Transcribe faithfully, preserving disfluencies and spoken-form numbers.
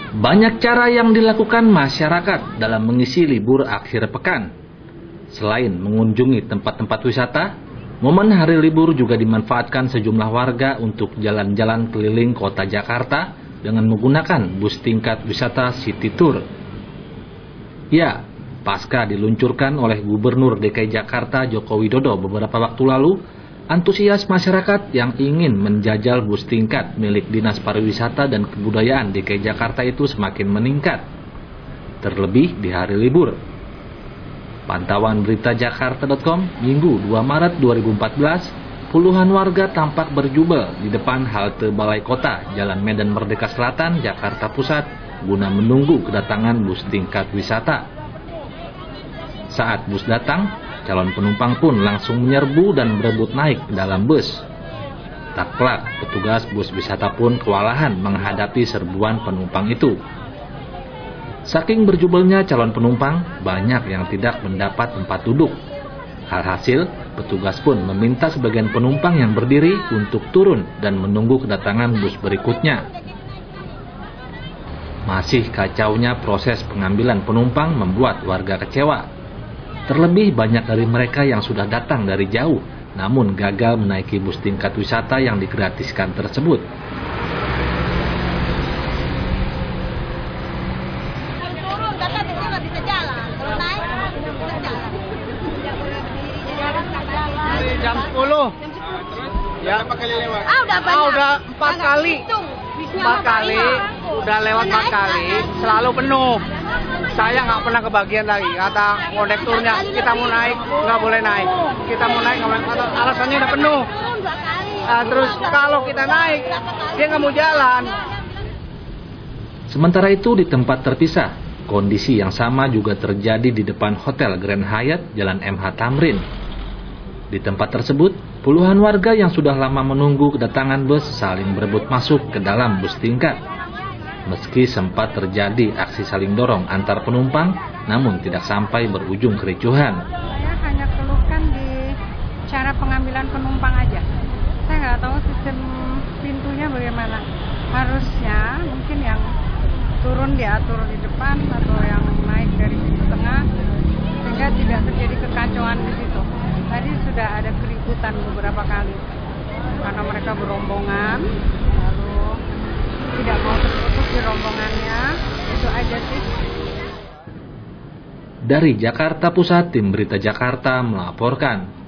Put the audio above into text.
Banyak cara yang dilakukan masyarakat dalam mengisi libur akhir pekan. Selain mengunjungi tempat-tempat wisata, momen hari libur juga dimanfaatkan sejumlah warga untuk jalan-jalan keliling kota Jakarta dengan menggunakan bus tingkat wisata City Tour. Ya, pasca diluncurkan oleh Gubernur D K I Jakarta Joko Widodo beberapa waktu lalu, antusias masyarakat yang ingin menjajal bus tingkat milik Dinas Pariwisata dan Kebudayaan D K I Jakarta itu semakin meningkat, terlebih di hari libur. Pantauan berita jakarta titik com, Minggu dua Maret dua ribu empat belas, puluhan warga tampak berjubel di depan halte Balai Kota, Jalan Medan Merdeka Selatan, Jakarta Pusat, guna menunggu kedatangan bus tingkat wisata. Saat bus datang, calon penumpang pun langsung menyerbu dan berebut naik ke dalam bus. Tak pelak, petugas bus wisata pun kewalahan menghadapi serbuan penumpang itu. Saking berjubelnya calon penumpang, banyak yang tidak mendapat tempat duduk. Alhasil, petugas pun meminta sebagian penumpang yang berdiri untuk turun dan menunggu kedatangan bus berikutnya. Masih kacaunya proses pengambilan penumpang membuat warga kecewa. Terlebih banyak dari mereka yang sudah datang dari jauh, namun gagal menaiki bus tingkat wisata yang digratiskan tersebut. Jam sepuluh. Ya, berapa kali lewat? Ah, udah banyak. Ah, udah empat kali. Empat kali, udah lewat empat kali, selalu penuh. Saya nggak pernah kebagian lagi, kata kondekturnya, kita mau naik, nggak boleh naik. Kita mau naik, nggak boleh, alasannya udah penuh. Nah, terus kalau kita naik, dia nggak mau jalan. Sementara itu di tempat terpisah, kondisi yang sama juga terjadi di depan Hotel Grand Hyatt, Jalan M H Tamrin. Di tempat tersebut, puluhan warga yang sudah lama menunggu kedatangan bus saling berebut masuk ke dalam bus tingkat. Meski sempat terjadi aksi saling dorong antar penumpang, namun tidak sampai berujung kericuhan. Saya hanya keluhkan di cara pengambilan penumpang aja. Saya nggak tahu sistem pintunya bagaimana. Harusnya mungkin yang turun diatur di depan atau yang naik dari pintu tengah, sehingga tidak terjadi kekacauan di situ. Tadi sudah ada keributan beberapa kali karena mereka berombongan, lalu tidak mau terputus di rombongannya. Itu aja sih. Dari Jakarta Pusat, Tim Berita Jakarta melaporkan.